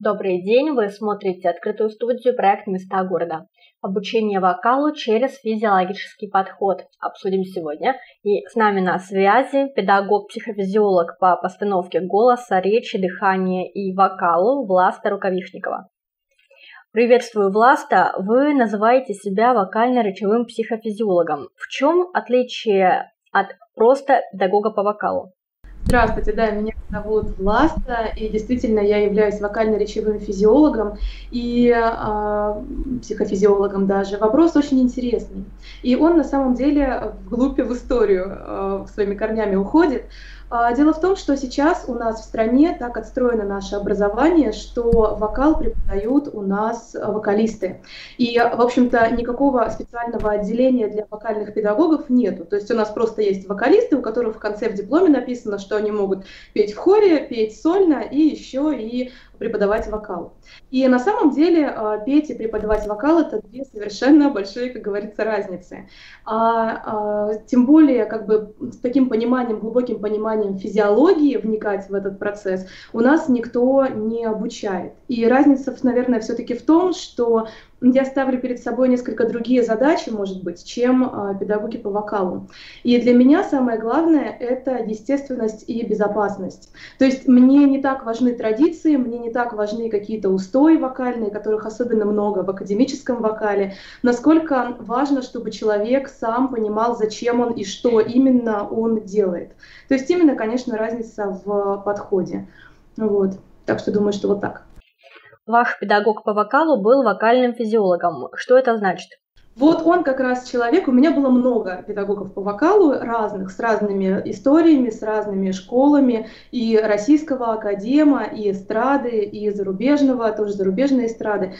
Добрый день, вы смотрите открытую студию проект «Места города». Обучение вокалу через физиологический подход обсудим сегодня. И с нами на связи педагог-психофизиолог по постановке голоса, речи, дыхания и вокалу Власта Рукавишникова. Приветствую, Власта. Вы называете себя вокально-речевым психофизиологом. В чем отличие от просто педагога по вокалу? Здравствуйте, да, меня зовут Власта, и действительно я являюсь вокально-речевым физиологом и психофизиологом даже. Вопрос очень интересный, и он на самом деле вглубь в историю своими корнями уходит. Дело в том, что сейчас у нас в стране так отстроено наше образование, что вокал преподают у нас вокалисты. И, в общем-то, никакого специального отделения для вокальных педагогов нету. То есть у нас просто есть вокалисты, у которых в конце в дипломе написано, что они могут петь в хоре, петь сольно и еще и преподавать вокал. И на самом деле петь и преподавать вокал — это две совершенно большие, как говорится, разницы. Тем более, как бы с таким пониманием, глубоким пониманием физиологии вникать в этот процесс у нас никто не обучает. И разница, наверное, все-таки в том, что я ставлю перед собой несколько другие задачи, может быть, чем педагоги по вокалу. И для меня самое главное — это естественность и безопасность. То есть мне не так важны традиции, мне не так важны какие-то устои вокальные, которых особенно много в академическом вокале, насколько важно, чтобы человек сам понимал, зачем он и что именно он делает. То есть именно, конечно, разница в подходе. Вот. Так что думаю, что вот так. Ваш педагог по вокалу был вокальным физиологом. Что это значит? Вот он как раз человек, у меня было много педагогов по вокалу разных, с разными историями, с разными школами, и российского академа, и эстрады, и зарубежного, тоже зарубежной эстрады.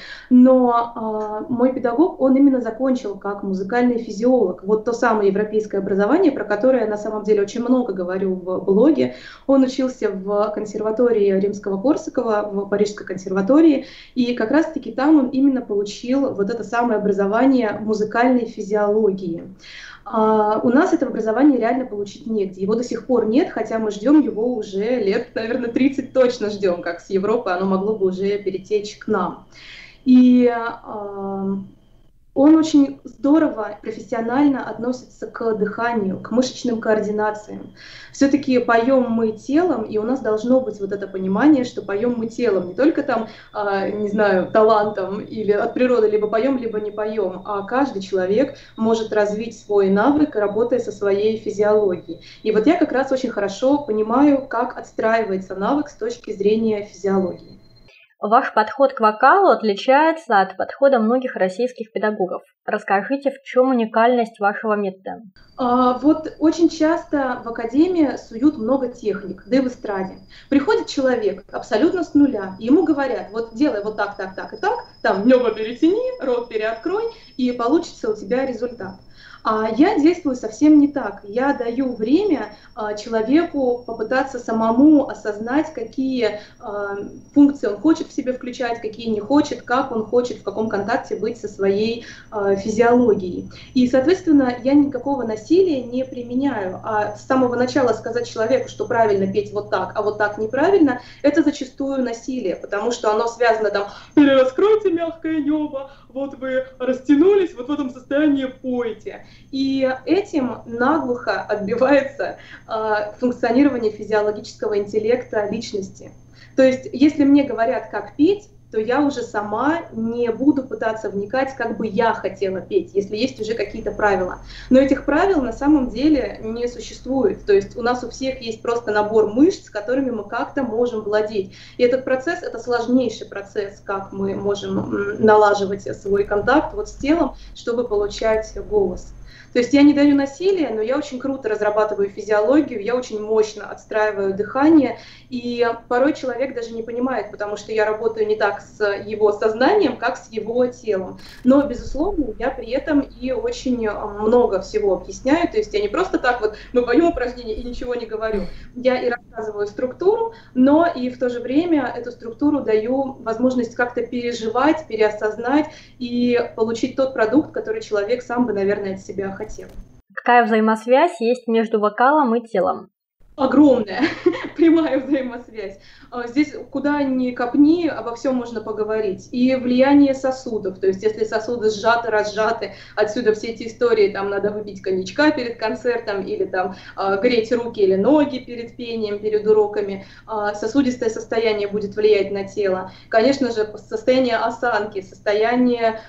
Но мой педагог, он именно закончил как музыкальный физиолог. Вот то самое европейское образование, про которое я на самом деле очень много говорю в блоге. Он учился в консерватории Римского-Корсакова, в Парижской консерватории, и как раз-таки там он именно получил вот это самое образование музыкальной физиологии. У нас это образование реально получить негде. Его до сих пор нет, хотя мы ждем его уже лет, наверное, 30 точно ждем, как с Европы оно могло бы уже перетечь к нам. И он очень здорово, профессионально относится к дыханию, к мышечным координациям. Все-таки поем мы телом, и у нас должно быть вот это понимание, что поем мы телом, не только там, не знаю, талантом или от природы, либо поем, либо не поем, а каждый человек может развить свой навык, работая со своей физиологией. И вот я как раз очень хорошо понимаю, как отстраивается навык с точки зрения физиологии. Ваш подход к вокалу отличается от подхода многих российских педагогов. Расскажите, в чем уникальность вашего метода? Вот очень часто в академии суют много техник, да и в эстраде. Приходит человек абсолютно с нуля, и ему говорят: вот делай вот так, так, так и так, там небо перетяни, рот переоткрой, и получится у тебя результат. А я действую совсем не так. Я даю время человеку попытаться самому осознать, какие функции он хочет в себе включать, какие не хочет, как он хочет, в каком контакте быть со своей физиологией. И, соответственно, я никакого насилия не применяю. А с самого начала сказать человеку, что правильно петь вот так, а вот так неправильно, это зачастую насилие, потому что оно связано там: перераскройте мягкое небо, вот вы растянулись, вот в этом состоянии пойте. И этим наглухо отбивается функционирование физиологического интеллекта личности. То есть, если мне говорят, как петь, то я уже сама не буду пытаться вникать, как бы я хотела петь, если есть уже какие-то правила. Но этих правил на самом деле не существует. То есть у нас у всех есть просто набор мышц, которыми мы как-то можем владеть. И этот процесс — это сложнейший процесс, как мы можем налаживать свой контакт вот с телом, чтобы получать голос. То есть я не даю насилия, но я очень круто разрабатываю физиологию, я очень мощно отстраиваю дыхание, и порой человек даже не понимает, потому что я работаю не так с его сознанием, как с его телом. Но, безусловно, я при этом и очень много всего объясняю, то есть я не просто так вот, мы поем упражнения и ничего не говорю. Я и рассказываю структуру, но и в то же время эту структуру даю возможность как-то переживать, переосознать и получить тот продукт, который человек сам бы, наверное, от себя хотел. Какая взаимосвязь есть между вокалом и телом? огромная прямая взаимосвязь. Здесь куда ни копни, обо всем можно поговорить. И влияние сосудов, то есть если сосуды сжаты, разжаты, отсюда все эти истории, там надо выпить коньячка перед концертом, или там греть руки или ноги перед пением, перед уроками. Сосудистое состояние будет влиять на тело. Конечно же, состояние осанки, состояние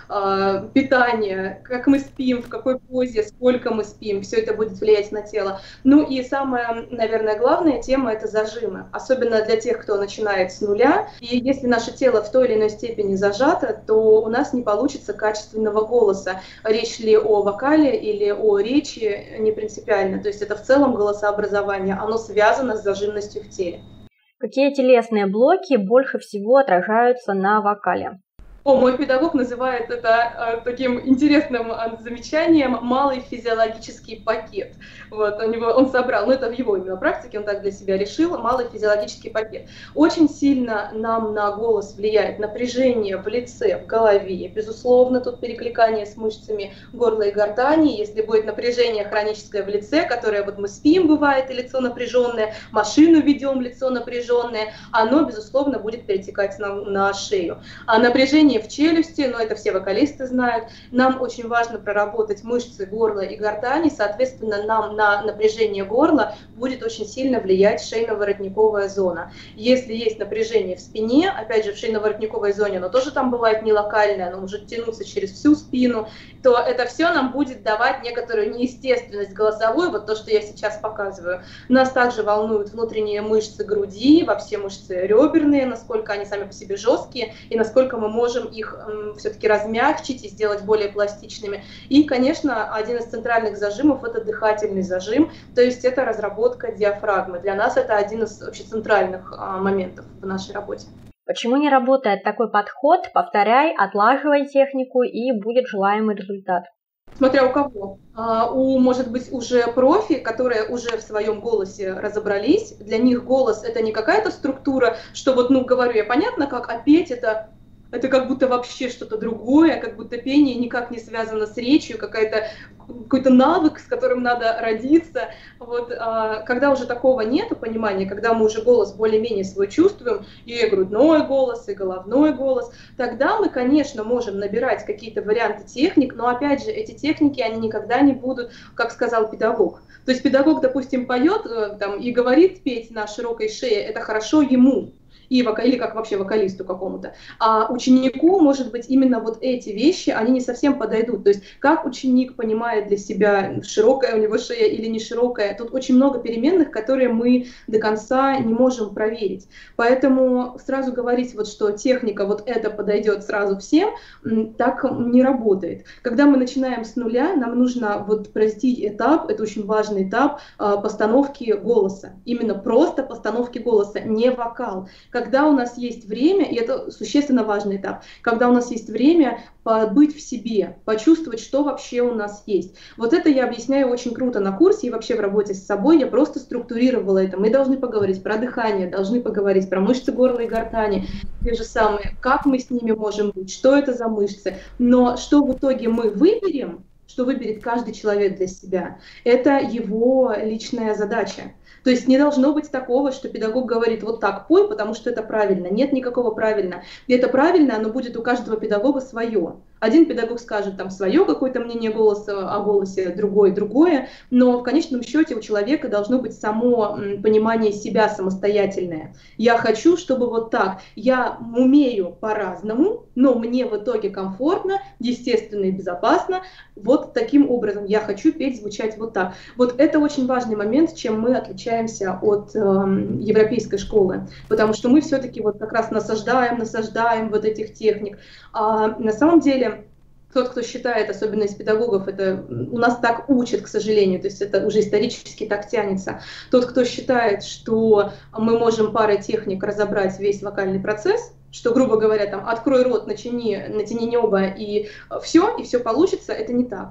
питания, как мы спим, в какой позе, сколько мы спим, все это будет влиять на тело. Ну и самое, наверное, главная тема — это зажимы, особенно для тех, кто начинает с нуля. И если наше тело в той или иной степени зажато, то у нас не получится качественного голоса. Речь ли о вокале или о речи не принципиально. То есть это в целом голосообразование, оно связано с зажимностью в теле. Какие телесные блоки больше всего отражаются на вокале? Мой педагог называет это таким интересным замечанием «малый физиологический пакет». Вот, он собрал, это в его именно практике, он так для себя решил, малый физиологический пакет. Очень сильно нам на голос влияет напряжение в лице, в голове. Безусловно, тут перекликание с мышцами горла и гортани. Если будет напряжение хроническое в лице, которое вот мы спим, бывает, и лицо напряженное, машину ведем, лицо напряженное, оно, безусловно, будет перетекать на шею. А напряжение в челюсти, но это все вокалисты знают, нам очень важно проработать мышцы горла и гортани, соответственно, нам на напряжение горла будет очень сильно влиять шейно-воротниковая зона. Если есть напряжение в спине, опять же, в шейно-воротниковой зоне, но тоже там бывает не локальное, оно может тянуться через всю спину, то это все нам будет давать некоторую неестественность голосовую, вот то, что я сейчас показываю. Нас также волнуют внутренние мышцы груди, во все мышцы реберные, насколько они сами по себе жесткие, и насколько мы можем их все-таки размягчить и сделать более пластичными. И, конечно, один из центральных зажимов — это дыхательный зажим, то есть это разработка диафрагмы. Для нас это один из вообще центральных моментов в нашей работе. Почему не работает такой подход? Повторяй, отлаживай технику, и будет желаемый результат. Смотря у кого. Может быть, уже профи, которые уже в своем голосе разобрались, для них голос — это не какая-то структура, что вот, говорю я понятно как, а петь — это как будто вообще что-то другое, как будто пение никак не связано с речью, какой-то навык, с которым надо родиться. Вот, когда уже такого нету понимания, когда мы уже голос более-менее свой чувствуем, и грудной голос, и головной голос, тогда мы, конечно, можем набирать какие-то варианты техник, но, опять же, эти техники, они никогда не будут, как сказал педагог. То есть педагог, допустим, поет и говорит петь на широкой шее, это хорошо ему. Или как вообще вокалисту какому-то. А ученику, может быть, именно вот эти вещи, они не совсем подойдут. То есть как ученик понимает для себя, широкая у него шея или не широкая, тут очень много переменных, которые мы до конца не можем проверить. Поэтому сразу говорить, что техника вот это подойдет сразу всем, так не работает. Когда мы начинаем с нуля, нам нужно пройти этап, это очень важный этап постановки голоса. Именно просто постановки голоса, не вокал. Когда у нас есть время, и это существенно важный этап, когда у нас есть время побыть в себе, почувствовать, что вообще у нас есть. Вот это я объясняю очень круто на курсе и вообще в работе с собой, я просто структурировала это. Мы должны поговорить про дыхание, должны поговорить про мышцы горла и гортани, те же самые, как мы с ними можем быть, что это за мышцы. Но что в итоге мы выберем, что выберет каждый человек для себя, это его личная задача. То есть не должно быть такого, что педагог говорит, вот так пой, потому что это правильно. Нет никакого правильно. И это правильно, оно будет у каждого педагога свое. Один педагог скажет свое какое-то мнение о голосе, другое, но в конечном счете у человека должно быть само понимание себя самостоятельное. Я хочу, чтобы вот так. Я умею по-разному, но мне в итоге комфортно, естественно и безопасно. Вот таким образом я хочу петь, звучать вот так. Вот это очень важный момент, чем мы отличаемся от европейской школы, потому что мы все-таки как раз насаждаем вот этих техник. А на самом деле тот, кто считает, особенно из педагогов, это у нас так учат, к сожалению, то есть это уже исторически так тянется. Тот, кто считает, что мы можем парой техник разобрать весь вокальный процесс, что, грубо говоря, открой рот, натяни небо, и все получится, это не так.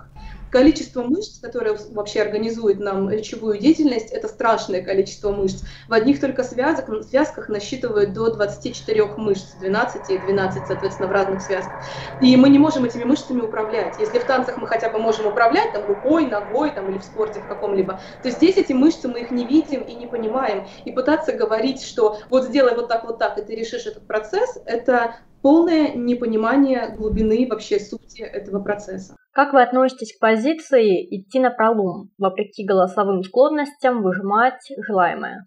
Количество мышц, которые вообще организуют нам речевую деятельность, это страшное количество мышц. В одних только связках насчитывают до 24 мышц, 12 и 12, соответственно, в разных связках. И мы не можем этими мышцами управлять. Если в танцах мы хотя бы можем управлять там, рукой, ногой там, или в спорте в каком-либо, то здесь эти мышцы мы их не видим и не понимаем. И пытаться говорить, что вот сделай вот так, и ты решишь этот процесс, это полное непонимание глубины вообще сути этого процесса. Как вы относитесь к позиции идти напролом, вопреки голосовым склонностям, выжимать желаемое?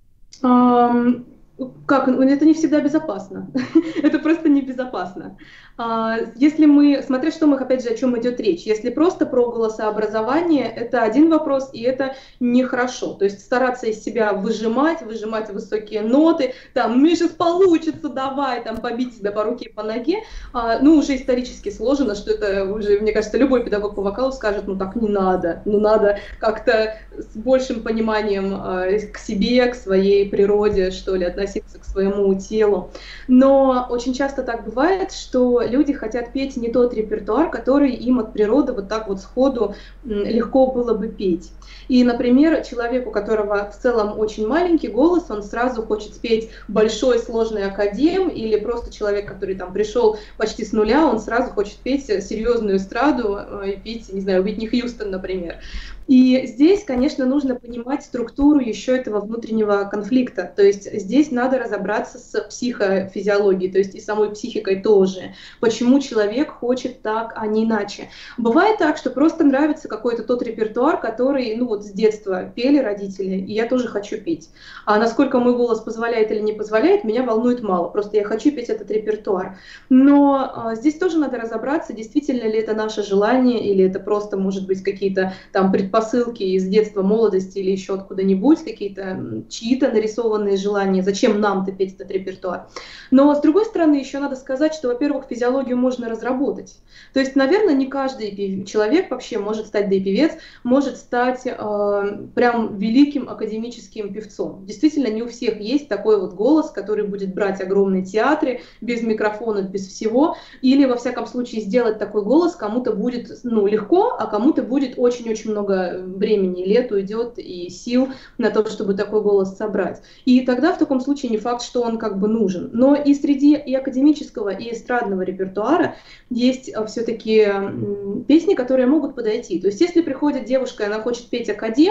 Как? Это не всегда безопасно. Это просто небезопасно. Если мы, смотря что мы, опять же, о чем идет речь, если просто про голосообразование, это один вопрос, и это нехорошо. То есть стараться из себя выжимать высокие ноты, там, мне сейчас получится, давай, там, побить себя по руке и по ноге, ну, уже исторически сложено, что это уже, мне кажется, любой педагог по вокалу скажет, ну, так не надо, ну, надо как-то с большим пониманием к себе, к своей природе, что ли, относиться к своему телу. Но очень часто так бывает, что люди хотят петь не тот репертуар, который им от природы вот так вот сходу легко было бы петь. И, например, человек, у которого в целом очень маленький голос, он сразу хочет спеть большой сложный академ, или просто человек, который там пришел почти с нуля, он сразу хочет петь серьезную эстраду и петь, не знаю, Уитни Хьюстон, например. И здесь, конечно, нужно понимать структуру еще этого внутреннего конфликта. То есть здесь надо разобраться с психофизиологией, то есть и самой психикой тоже. Почему человек хочет так, а не иначе. Бывает так, что просто нравится какой-то тот репертуар, который, ну вот с детства пели родители, и я тоже хочу петь. А насколько мой голос позволяет или не позволяет, меня волнует мало. Просто я хочу петь этот репертуар. Но здесь тоже надо разобраться, действительно ли это наше желание, или это просто, может быть, какие-то там предпосылки из детства, молодости или еще откуда-нибудь, какие-то чьи-то нарисованные желания, зачем нам-то петь этот репертуар. Но, с другой стороны, еще надо сказать, что, во-первых, физиологию можно разработать. То есть, наверное, не каждый человек вообще может стать, да и певец, может стать прям великим академическим певцом. Действительно, не у всех есть такой вот голос, который будет брать огромные театры, без микрофонов, без всего, или, во всяком случае, сделать такой голос кому-то будет, ну, легко, а кому-то будет очень-очень много времени, лет уйдет и сил на то, чтобы такой голос собрать. И тогда в таком случае не факт, что он как бы нужен. Но и среди и академического, и эстрадного репертуара есть все-таки песни, которые могут подойти. То есть если приходит девушка, и она хочет петь академ,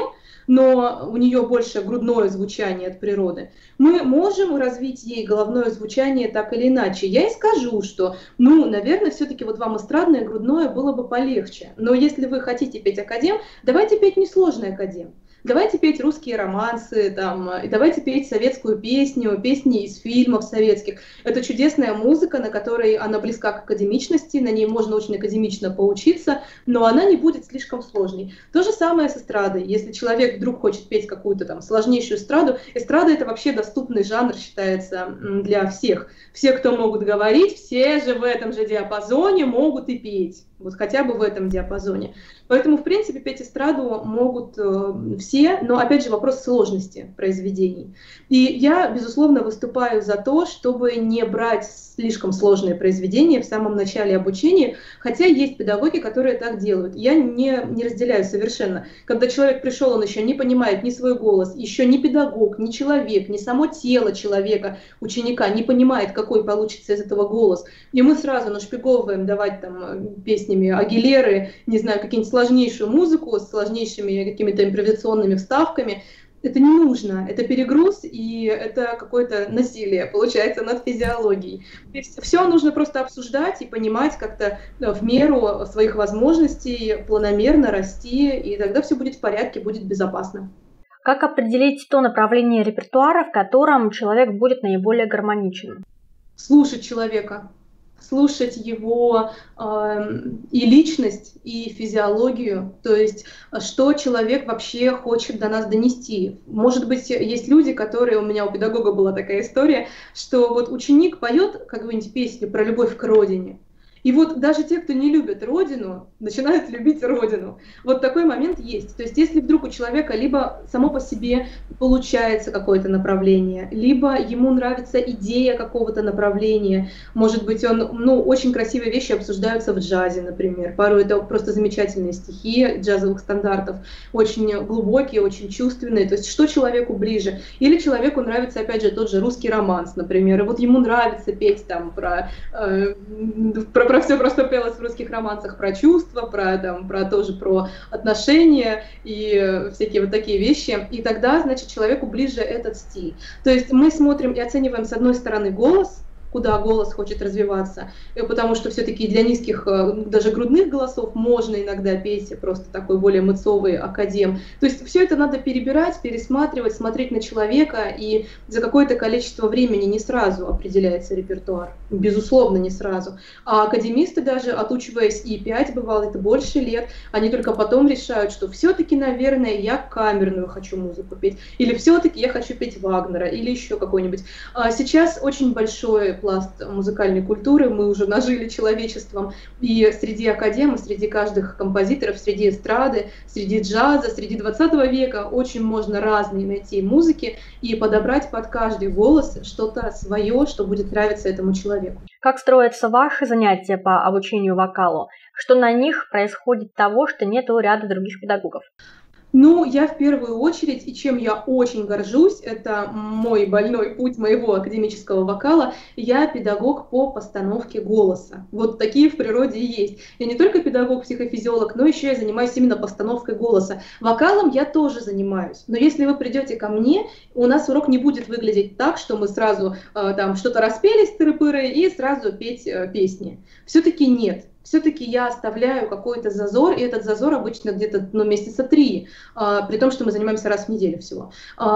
но у нее больше грудное звучание от природы, мы можем развить ей головное звучание так или иначе. Я и скажу, что, ну, наверное, все-таки вот вам эстрадное грудное было бы полегче. Но если вы хотите петь академ, давайте петь несложный академ. Давайте петь русские романсы, там, и давайте петь советскую песню, песни из фильмов советских. Это чудесная музыка, на которой она близка к академичности, на ней можно очень академично поучиться, но она не будет слишком сложной. То же самое с эстрадой. Если человек вдруг хочет петь какую-то там сложнейшую эстраду, эстрада — это вообще доступный жанр, считается, для всех. Все, кто могут говорить, все же в этом же диапазоне могут и петь. Вот хотя бы в этом диапазоне. Поэтому, в принципе, петь эстраду могут все, но, опять же, вопрос сложности произведений. И я, безусловно, выступаю за то, чтобы не брать слишком сложные произведения в самом начале обучения, хотя есть педагоги, которые так делают. Я не разделяю совершенно. Когда человек пришел, он еще не понимает ни свой голос, еще ни педагог, ни человек, ни само тело человека, ученика, не понимает, какой получится из этого голос. И мы сразу нашпиговываем давать там песнями Агилеры, не знаю, какие-нибудь сложнейшую музыку с сложнейшими какими-то импровизационными вставками. Это не нужно, это перегруз и это какое-то насилие, получается, над физиологией. То есть все нужно просто обсуждать и понимать как-то в меру своих возможностей, планомерно расти, и тогда все будет в порядке, будет безопасно. Как определить то направление репертуара, в котором человек будет наиболее гармоничен? Слушать человека. Слушать его и личность, и физиологию, то есть что человек вообще хочет до нас донести. Может быть, есть люди, которые, у меня у педагога была такая история, что вот ученик поет какую-нибудь песню про любовь к родине, и вот даже те, кто не любит родину, начинают любить родину. Вот такой момент есть. То есть если вдруг у человека либо само по себе получается какое-то направление, либо ему нравится идея какого-то направления. Может быть, очень красивые вещи обсуждаются в джазе, например. Порой это просто замечательные стихи джазовых стандартов, очень глубокие, очень чувственные. То есть что человеку ближе? Или человеку нравится, опять же, тот же русский романс, например. И вот ему нравится петь там про все, про что пелось в русских романсах, про чувства, про отношения и всякие вот такие вещи. И тогда, значит, человеку ближе этот стиль. То есть мы смотрим и оцениваем, с одной стороны, голос, куда голос хочет развиваться, потому что все-таки для низких, даже грудных голосов можно иногда петь просто такой более мыцовый академ. То есть все это надо перебирать, пересматривать, смотреть на человека, и за какое-то количество времени не сразу определяется репертуар, безусловно, не сразу. А академисты даже, отучиваясь и 5, бывало, это больше лет, они только потом решают, что все-таки, наверное, я камерную хочу музыку петь, или все-таки я хочу петь Вагнера, или еще какой-нибудь. Сейчас очень большой пласт музыкальной культуры мы уже нажили человечеством, и среди академов, среди каждых композиторов, среди эстрады, среди джаза, среди 20 века очень можно разные найти музыки и подобрать под каждый голос что-то свое, что будет нравиться этому человеку. Как строятся ваши занятия по обучению вокалу? Что на них происходит того, что нет у ряда других педагогов? Я в первую очередь, и чем я очень горжусь, это мой больной путь моего академического вокала, я педагог по постановке голоса. Вот такие в природе и есть. Я не только педагог-психофизиолог, но еще я занимаюсь именно постановкой голоса. Вокалом я тоже занимаюсь, но если вы придете ко мне, у нас урок не будет выглядеть так, что мы сразу там что-то распели с тыры-пыры и сразу петь песни. Все-таки нет. Все-таки я оставляю какой-то зазор, и этот зазор обычно где-то месяца 3, при том, что мы занимаемся раз в неделю всего,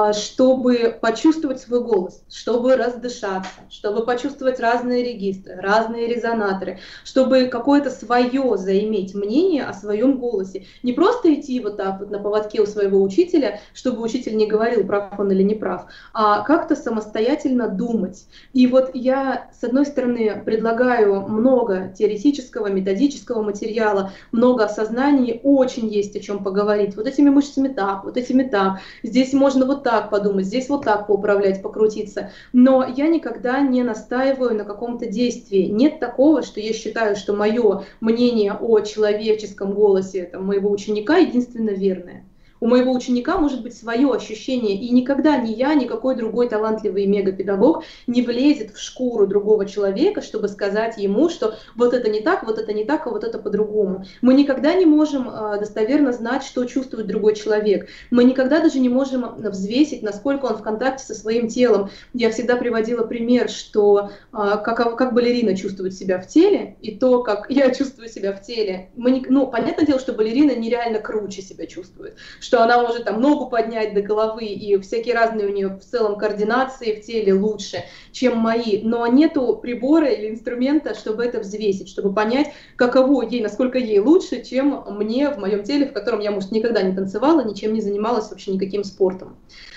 чтобы почувствовать свой голос, чтобы раздышаться, чтобы почувствовать разные регистры, разные резонаторы, чтобы какое-то свое заиметь мнение о своем голосе. Не просто идти вот так вот на поводке у своего учителя, чтобы учитель не говорил, прав он или не прав, а как-то самостоятельно думать. И вот я, с одной стороны, предлагаю много теоретического, методического материала, много осознаний, очень есть о чем поговорить. Вот этими мышцами так, вот этими так. Здесь можно вот так подумать, здесь вот так поуправлять, покрутиться. Но я никогда не настаиваю на каком-то действии. Нет такого, что я считаю, что мое мнение о человеческом голосе моего ученика единственно верное. У моего ученика может быть свое ощущение, и никогда ни я, ни какой другой талантливый мегапедагог не влезет в шкуру другого человека, чтобы сказать ему, что вот это не так, а вот это по-другому. Мы никогда не можем достоверно знать, что чувствует другой человек. Мы никогда даже не можем взвесить, насколько он в контакте со своим телом. Я всегда приводила пример, что как балерина чувствует себя в теле, и то, как я чувствую себя в теле. Понятное дело, что балерина нереально круче себя чувствует, что она может ногу поднять до головы, и всякие разные у нее в целом координации в теле лучше, чем мои. Но нету прибора или инструмента, чтобы это взвесить, чтобы понять, каково ей, насколько ей лучше, чем мне в моем теле, в котором я, может, никогда не танцевала, ничем не занималась, вообще никаким спортом.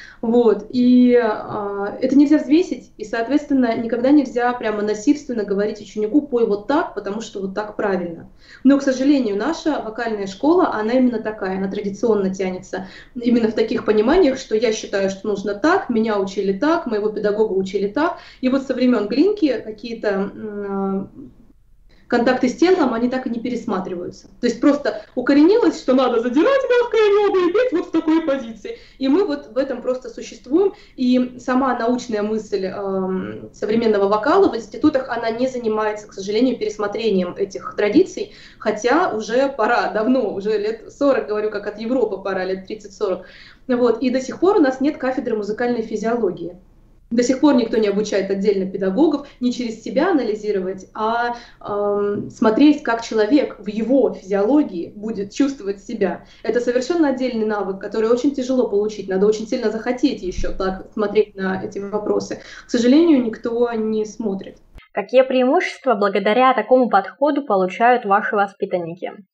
И это нельзя взвесить, и, соответственно, никогда нельзя прямо насильственно говорить ученику: пой вот так, потому что вот так правильно. Но, к сожалению, наша вокальная школа, она именно такая, она традиционно тянется именно в таких пониманиях, что я считаю, что нужно так, меня учили так, моего педагога учили так, и вот со времен Глинки какие-то контакты с телом, они так и не пересматриваются. То есть просто укоренилось, что надо задирать мягкое небо и петь вот в такой позиции. И мы вот в этом просто существуем. И сама научная мысль современного вокала в институтах, она не занимается, к сожалению, пересмотрением этих традиций, хотя уже пора, давно, уже лет 40, говорю, как от Европы пора, лет 30-40. И до сих пор у нас нет кафедры музыкальной физиологии. До сих пор никто не обучает отдельно педагогов не через себя анализировать, а смотреть, как человек в его физиологии будет чувствовать себя. Это совершенно отдельный навык, который очень тяжело получить. Надо очень сильно захотеть еще так смотреть на эти вопросы. К сожалению, никто не смотрит. Какие преимущества благодаря такому подходу получают ваши воспитанники?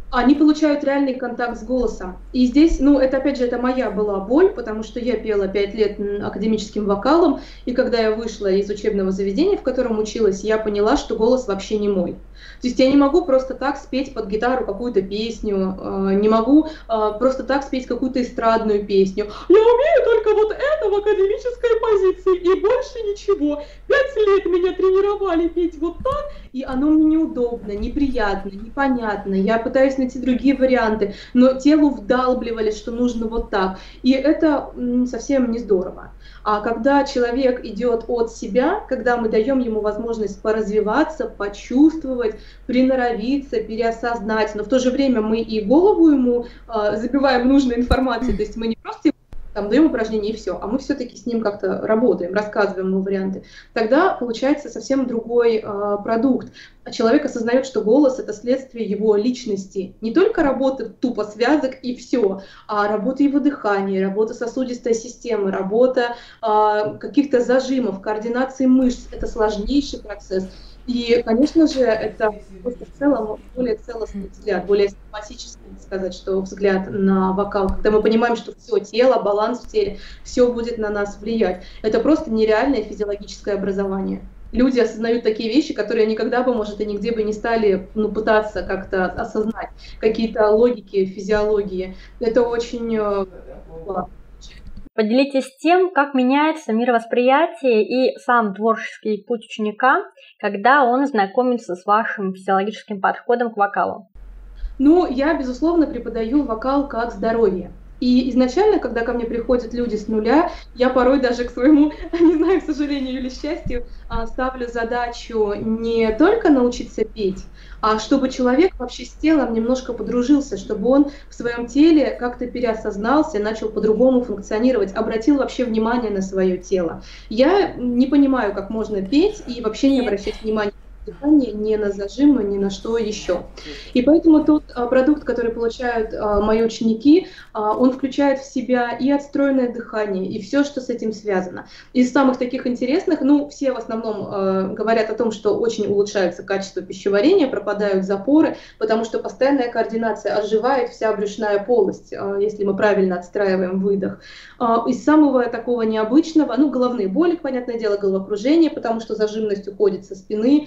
Они получают реальный контакт с голосом. И здесь, ну, это опять же, это моя была боль, потому что я пела 5 лет академическим вокалом, и когда я вышла из учебного заведения, в котором училась, я поняла, что голос вообще не мой. То есть я не могу просто так спеть под гитару какую-то песню, не могу просто так спеть какую-то эстрадную песню. Я умею только вот это в академической позиции, и больше ничего. 5 лет меня тренировали петь вот так, и оно мне неудобно, неприятно, непонятно. Я пытаюсь найти другие варианты, но телу вдалбливали, что нужно вот так. И это совсем не здорово. А когда человек идет от себя, когда мы даем ему возможность поразвиваться, почувствовать, приноровиться, переосознать, но в то же время мы и голову ему забиваем нужной информацией, то есть мы не просто там даем упражнения и все, а мы все-таки с ним как-то работаем, рассказываем ему варианты, тогда получается совсем другой продукт. Человек осознает, что голос — это следствие его личности. Не только работа тупо связок и все, а работа его дыхания, работа сосудистой системы, работа каких-то зажимов, координации мышц. Это сложнейший процесс. И, конечно же, это просто в целом более целостный взгляд, более систематический, сказать, что взгляд на вокал, когда мы понимаем, что все тело, баланс в теле, все будет на нас влиять. Это просто нереальное физиологическое образование. Люди осознают такие вещи, которые никогда бы, может, и нигде бы не стали пытаться как-то осознать, какие-то логики, физиологии. Это очень классно. Поделитесь тем, как меняется мировосприятие и сам творческий путь ученика, когда он знакомится с вашим физиологическим подходом к вокалу. Ну, я, безусловно, преподаю вокал как здоровье. И изначально, когда ко мне приходят люди с нуля, я порой даже к своему, не знаю, к сожалению или счастью, ставлю задачу не только научиться петь, а чтобы человек вообще с телом немножко подружился, чтобы он в своем теле как-то переосознался, начал по-другому функционировать, обратил вообще внимание на свое тело. Я не понимаю, как можно петь и вообще не обращать внимания на дыхание, ни на зажимы, ни на что еще. И поэтому тот продукт, который получают мои ученики, он включает в себя и отстроенное дыхание, и все, что с этим связано. Из самых таких интересных, ну, все в основном говорят о том, что очень улучшается качество пищеварения, пропадают запоры, потому что постоянная координация, оживает вся брюшная полость, если мы правильно отстраиваем выдох. Из самого такого необычного, ну, головные боли, понятное дело, головокружение, потому что зажимность уходит со спины.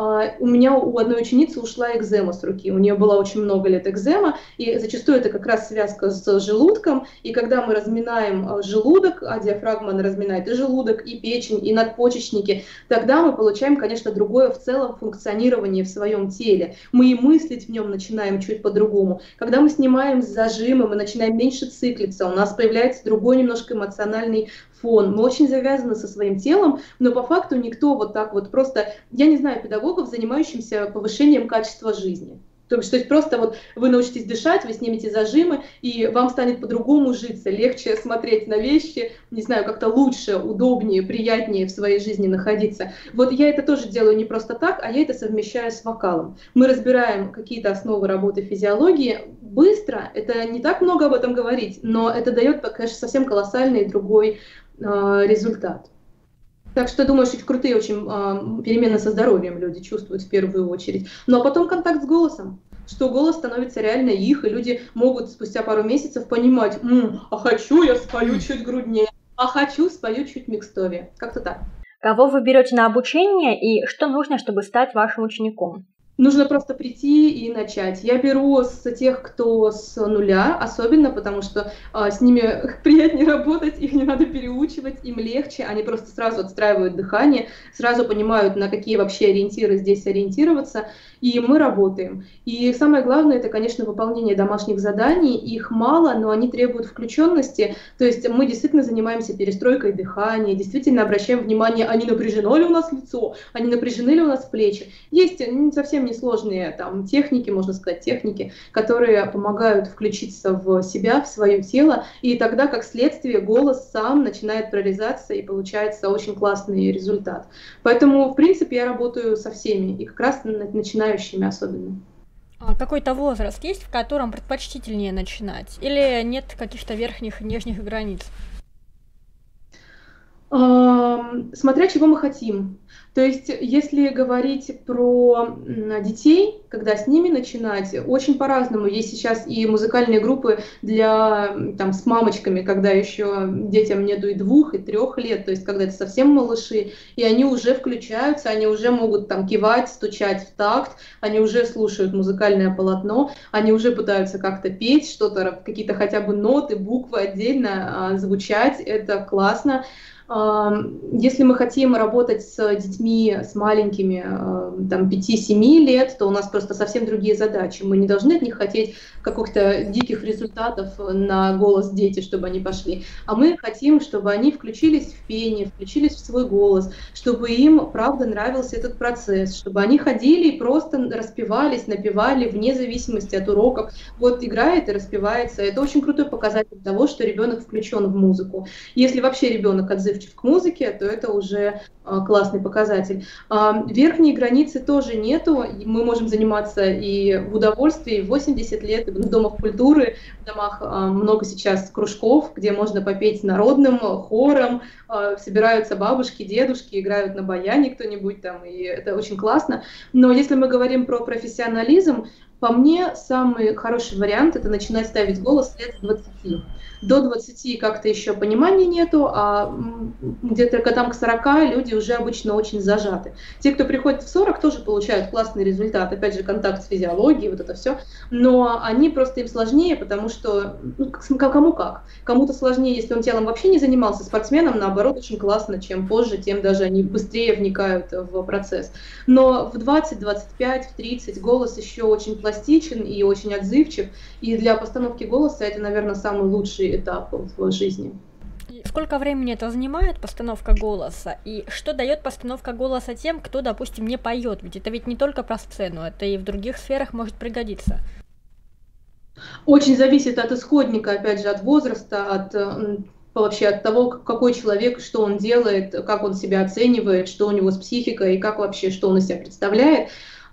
У меня у одной ученицы ушла экзема с руки, у нее была очень много лет экзема, и зачастую это как раз связка с желудком, и когда мы разминаем желудок, а диафрагма она разминает и желудок, и печень, и надпочечники, тогда мы получаем, конечно, другое в целом функционирование в своем теле. Мы и мыслить в нем начинаем чуть по-другому. Когда мы снимаем зажимы, мы начинаем меньше циклиться, у нас появляется другой немножко эмоциональный фон. Мы очень завязаны со своим телом, но по факту никто вот так вот просто, я не знаю педагогов, занимающихся повышением качества жизни. То есть просто вот вы научитесь дышать, вы снимете зажимы, и вам станет по-другому житься, легче смотреть на вещи, не знаю, как-то лучше, удобнее, приятнее в своей жизни находиться. Вот я это тоже делаю не просто так, а я это совмещаю с вокалом. Мы разбираем какие-то основы работы физиологии быстро, это не так много об этом говорить, но это дает, конечно, совсем колоссальный другой результат. Так что, думаю, что крутые очень перемены со здоровьем люди чувствуют в первую очередь. Ну а потом контакт с голосом, что голос становится реально их, и люди могут спустя пару месяцев понимать, а хочу я спою чуть груднее, а хочу спою чуть микстовее. Как-то так. Кого вы берете на обучение и что нужно, чтобы стать вашим учеником? Нужно просто прийти и начать. Я беру с тех, кто с нуля, особенно потому что с ними приятнее работать, их не надо переучивать, им легче, они просто сразу отстраивают дыхание, сразу понимают, на какие вообще ориентиры здесь ориентироваться, и мы работаем. И самое главное, это, конечно, выполнение домашних заданий, их мало, но они требуют включенности, то есть мы действительно занимаемся перестройкой дыхания, действительно обращаем внимание, а не напряжено ли у нас лицо, а не напряжены ли у нас плечи. Есть совсем несложные там техники, можно сказать, техники, которые помогают включиться в себя, в свое тело, и тогда, как следствие, голос сам начинает прорезаться, и получается очень классный результат. Поэтому, в принципе, я работаю со всеми, и как раз начинающими особенно. А какой-то возраст есть, в котором предпочтительнее начинать? Или нет каких-то верхних и нижних границ? Смотря чего мы хотим. То есть, если говорить про детей, когда с ними начинать, очень по-разному. Есть сейчас и музыкальные группы для там с мамочками, когда еще детям нету и 2, и 3 лет, то есть когда это совсем малыши, и они уже включаются, они уже могут там кивать, стучать в такт, они уже слушают музыкальное полотно, они уже пытаются как-то петь что-то, какие-то хотя бы ноты, буквы отдельно звучать, это классно. Если мы хотим работать с детьми, с маленькими, там, 5-7 лет, то у нас просто совсем другие задачи. Мы не должны от них хотеть каких-то диких результатов на голос дети, чтобы они пошли, а мы хотим, чтобы они включились в пение, включились в свой голос, чтобы им, правда, нравился этот процесс, чтобы они ходили и просто распевались, напевали вне зависимости от уроков. Вот играет и распевается. Это очень крутой показатель того, что ребенок включен в музыку. Если вообще ребенок отзывчив к музыке, то это уже классный показатель. Верхней границы тоже нету. Мы можем заниматься и в удовольствии, и в 80 лет, и в домах культуры. В домах много сейчас кружков, где можно попеть народным хором, собираются бабушки, дедушки, играют на баяне кто-нибудь там, и это очень классно. Но если мы говорим про профессионализм, по мне, самый хороший вариант — это начинать ставить голос лет с 20. До 20 как-то еще понимания нету, а где-то там к 40 люди уже обычно очень зажаты. Те, кто приходит в 40, тоже получают классный результат. Опять же, контакт с физиологией, вот это все. Но они просто им сложнее, потому что кому как. Кому-то сложнее, если он телом вообще не занимался. Спортсменам, наоборот, очень классно. Чем позже, тем даже они быстрее вникают в процесс. Но в 20, 25, в 30 голос еще очень пластичен и очень отзывчив. И для постановки голоса это, наверное, самый лучший этап в жизни. Сколько времени это занимает, постановка голоса? И что дает постановка голоса тем, кто, допустим, не поет? Ведь это ведь не только про сцену, это и в других сферах может пригодиться. Очень зависит от исходника, опять же, от возраста, вообще от того, какой человек, что он делает, как он себя оценивает, что у него с психикой и как вообще, что он из себя представляет.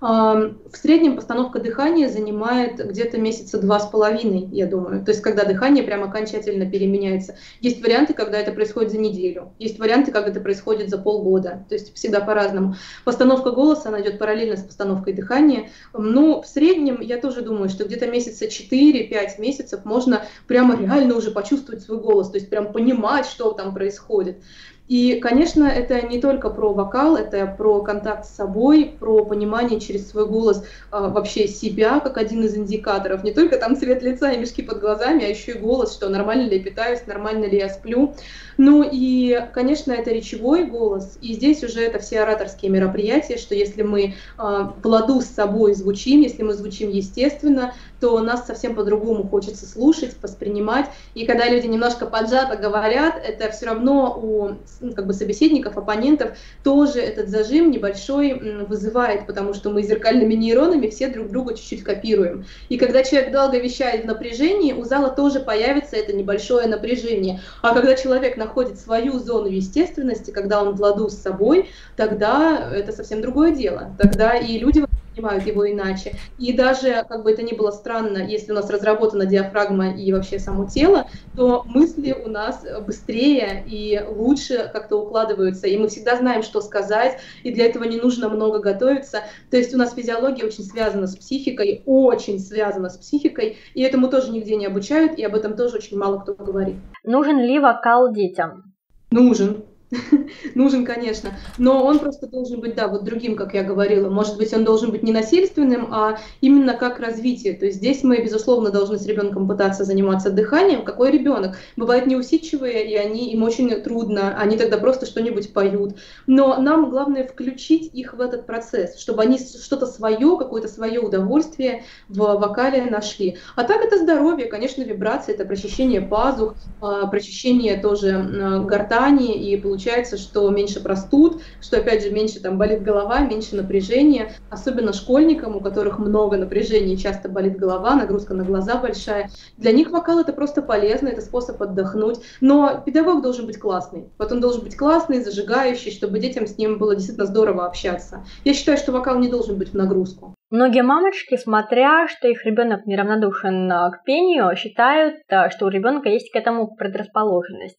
В среднем постановка дыхания занимает где-то месяца 2,5, я думаю. То есть когда дыхание прям окончательно переменяется. Есть варианты, когда это происходит за неделю. Есть варианты, когда это происходит за полгода. То есть всегда по-разному. Постановка голоса, она идет параллельно с постановкой дыхания. Но в среднем я тоже думаю, что где-то месяца 4-5 месяцев можно прямо реально уже почувствовать свой голос. То есть прям понимать, что там происходит. И, конечно, это не только про вокал, это про контакт с собой, про понимание через свой голос вообще себя, как один из индикаторов. Не только там цвет лица и мешки под глазами, а еще и голос, что нормально ли я питаюсь, нормально ли я сплю. Ну и, конечно, это речевой голос. И здесь уже это все ораторские мероприятия, что если мы в ладу с собой звучим, если мы звучим естественно, то нас совсем по-другому хочется слушать, воспринимать. И когда люди немножко поджато говорят, это все равно у собеседников, оппонентов тоже этот зажим небольшой вызывает, потому что мы зеркальными нейронами все друг друга чуть-чуть копируем. И когда человек долго вещает в напряжении, у зала тоже появится это небольшое напряжение. А когда человек находит свою зону естественности, когда он в ладу с собой, тогда это совсем другое дело. Тогда и люди воспринимают его иначе. И даже, как бы это ни было странно, если у нас разработана диафрагма и вообще само тело, то мысли у нас быстрее и лучше как-то укладываются, и мы всегда знаем, что сказать, и для этого не нужно много готовиться. То есть у нас физиология очень связана с психикой, очень связана с психикой, и этому тоже нигде не обучают, и об этом тоже очень мало кто говорит. Нужен ли вокал детям? Нужен. Нужен, конечно, но он просто должен быть, да, вот другим, как я говорила. Может быть, он должен быть не насильственным, а именно как развитие. То есть здесь мы, безусловно, должны с ребенком пытаться заниматься дыханием. Какой ребенок? Бывают неусидчивые, и им очень трудно, они тогда просто что-нибудь поют. Но нам главное включить их в этот процесс, чтобы они что-то свое, какое-то свое удовольствие в вокале нашли. А так это здоровье, конечно, вибрации, это прочищение пазух, прочищение тоже гортани, и получается, что меньше простуд, что, опять же, меньше там болит голова, меньше напряжения, особенно школьникам, у которых много напряжения, часто болит голова, нагрузка на глаза большая. Для них вокал — это просто полезно, это способ отдохнуть. Но педагог должен быть классный. Вот он должен быть классный, зажигающий, чтобы детям с ним было действительно здорово общаться. Я считаю, что вокал не должен быть в нагрузку. Многие мамочки, смотря, что их ребенок неравнодушен к пению, считают, что у ребенка есть к этому предрасположенность.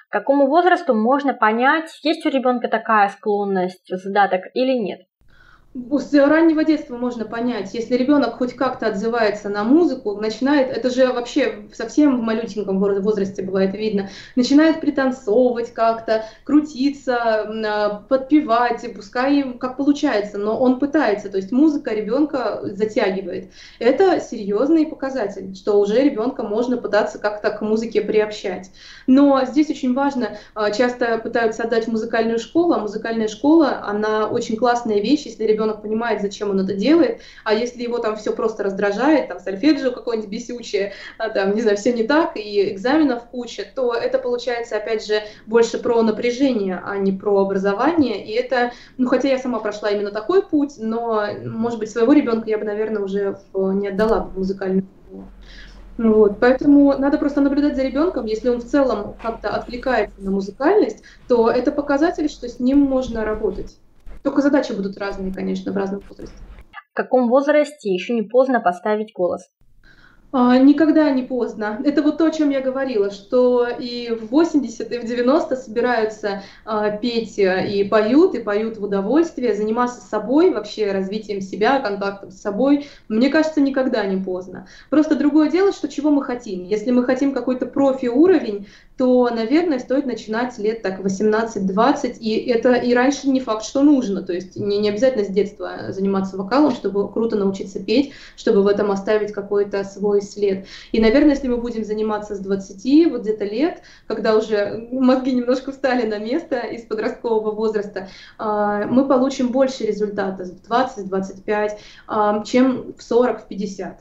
К какому возрасту можно понять, есть у ребенка такая склонность, задаток или нет? С раннего детства можно понять, если ребенок хоть как-то отзывается на музыку, начинает, это же вообще совсем в малюсеньком возрасте бывает видно, начинает пританцовывать как-то, крутиться, подпевать, пускай как получается, но он пытается, то есть музыка ребенка затягивает. Это серьезный показатель, что уже ребенка можно пытаться как-то к музыке приобщать. Но здесь очень важно, часто пытаются отдать в музыкальную школу, а музыкальная школа, она очень классная вещь, если ребенок понимает, зачем он это делает, а если его там все просто раздражает, там сольфеджио какое-нибудь бесючее, там, не знаю, все не так, и экзаменов куча, то это получается, опять же, больше про напряжение, а не про образование, и это, ну, хотя я сама прошла именно такой путь, но, может быть, своего ребенка я бы, наверное, уже не отдала в музыкальную школу. Вот, поэтому надо просто наблюдать за ребенком. Если он в целом как-то откликается на музыкальность, то это показатель, что с ним можно работать. Только задачи будут разные, конечно, в разном возрасте. В каком возрасте еще не поздно поставить голос? Никогда не поздно. Это вот то, о чем я говорила, что и в 80, и в 90 собираются петь и поют в удовольствие, заниматься собой, вообще развитием себя, контактом с собой. Мне кажется, никогда не поздно. Просто другое дело, что чего мы хотим. Если мы хотим какой-то профи-уровень, то, наверное, стоит начинать лет так 18-20, и это и раньше не факт, что нужно, то есть не обязательно с детства заниматься вокалом, чтобы круто научиться петь, чтобы в этом оставить какой-то свой след. И, наверное, если мы будем заниматься с 20, вот где-то лет, когда уже мозги немножко встали на место из подросткового возраста, мы получим больше результата в 20-25, чем в 40-50.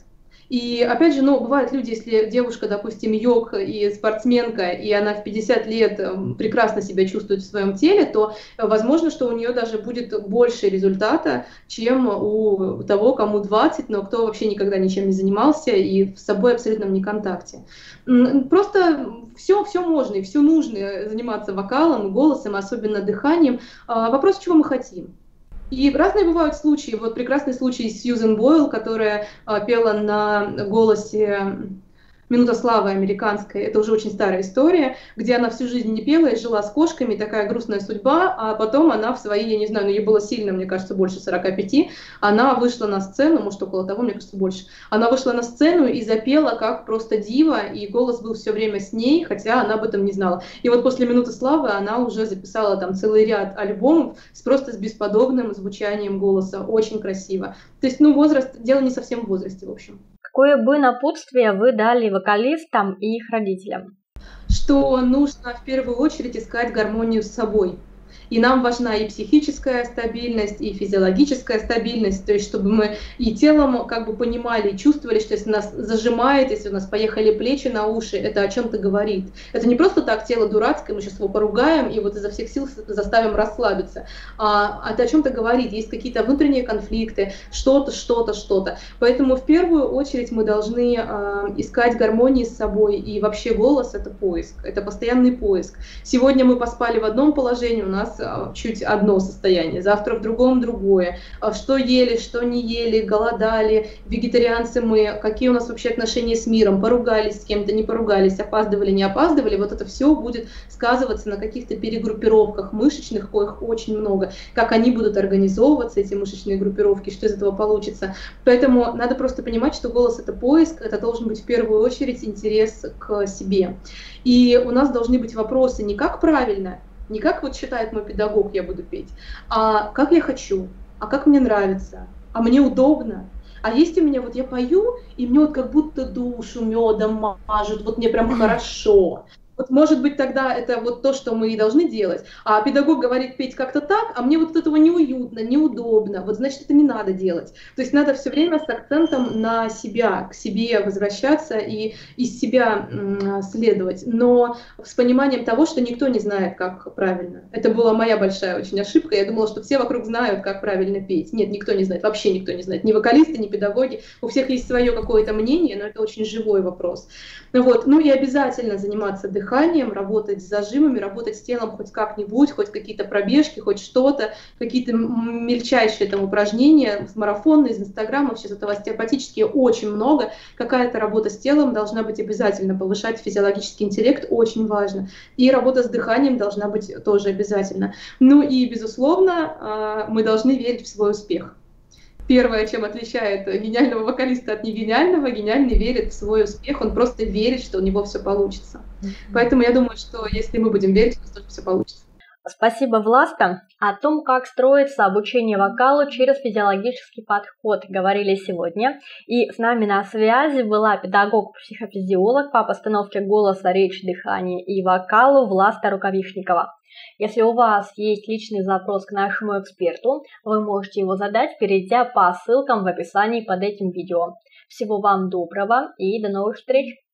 И опять же, ну, бывают люди, если девушка, допустим, йог и спортсменка, и она в 50 лет прекрасно себя чувствует в своем теле, то возможно, что у нее даже будет больше результата, чем у того, кому 20, но кто вообще никогда ничем не занимался и с собой абсолютно не контакте. Просто все можно и все нужно заниматься вокалом, голосом, особенно дыханием. Вопрос, чего мы хотим. И разные бывают случаи. Вот прекрасный случай с Сьюзен Бойл, которая пела на голосе «Минута славы» американской. Это уже очень старая история, где она всю жизнь не пела и жила с кошками, такая грустная судьба, а потом она в свои, я не знаю, но ей было сильно, мне кажется, больше 45, она вышла на сцену, может, около того, мне кажется, больше. Она вышла на сцену и запела как просто дива, и голос был все время с ней, хотя она об этом не знала. И вот после «Минуты славы» она уже записала там целый ряд альбомов с бесподобным звучанием голоса, очень красиво. То есть, ну, возраст, дело не совсем в возрасте, в общем. Какое бы напутствие вы дали вокалистам и их родителям? Что нужно в первую очередь искать гармонию с собой. И нам важна и психическая стабильность, и физиологическая стабильность, то есть чтобы мы и телом как бы понимали, и чувствовали, что если нас зажимает, если у нас поехали плечи на уши, это о чем-то говорит. Это не просто так тело дурацкое, мы сейчас его поругаем и вот изо всех сил заставим расслабиться, а это о чем-то говорит, есть какие-то внутренние конфликты, что-то. Поэтому в первую очередь мы должны искать гармонии с собой, и вообще голос — это поиск, это постоянный поиск. Сегодня мы поспали в одном положении, у нас чуть одно состояние, завтра в другом другое. Что ели, что не ели, голодали, вегетарианцы мы, какие у нас вообще отношения с миром, поругались с кем-то, не поругались, опаздывали, не опаздывали, вот это все будет сказываться на каких-то перегруппировках мышечных, коих очень много, как они будут организовываться, эти мышечные группировки, что из этого получится. Поэтому надо просто понимать, что голос — это поиск, это должен быть в первую очередь интерес к себе. И у нас должны быть вопросы не как правильно, не как вот считает мой педагог, я буду петь, а как я хочу, а как мне нравится, а мне удобно. А есть у меня, вот я пою, и мне вот как будто душу медом мажут, вот мне прям хорошо. Вот может быть тогда это вот то, что мы и должны делать. А педагог говорит петь как-то так, а мне вот от этого неуютно, неудобно. Вот значит, это не надо делать. То есть надо все время с акцентом на себя, к себе возвращаться и из себя следовать. Но с пониманием того, что никто не знает, как правильно. Это была моя большая очень ошибка. Я думала, что все вокруг знают, как правильно петь. Нет, никто не знает, вообще никто не знает. Ни вокалисты, ни педагоги. У всех есть свое какое-то мнение, но это очень живой вопрос. Вот. Ну и обязательно заниматься дыханием. дыханием, работать с зажимами, работать с телом хоть как-нибудь, хоть какие-то пробежки, хоть что-то, какие-то мельчайшие там упражнения, марафоны из Инстаграма, сейчас этого остеопатические очень много. Какая-то работа с телом должна быть обязательно, повышать физиологический интеллект очень важно. И работа с дыханием должна быть тоже обязательно. Ну и, безусловно, мы должны верить в свой успех. Первое, чем отличает гениального вокалиста от негениального, гениальный верит в свой успех, он просто верит, что у него все получится. Поэтому я думаю, что если мы будем верить, у нас тоже все получится. Спасибо, Власта. О том, как строится обучение вокалу через физиологический подход, говорили сегодня. И с нами на связи была педагог-психофизиолог по постановке голоса, речи, дыхания и вокалу Власта Рукавишникова. Если у вас есть личный запрос к нашему эксперту, вы можете его задать, перейдя по ссылкам в описании под этим видео. Всего вам доброго и до новых встреч!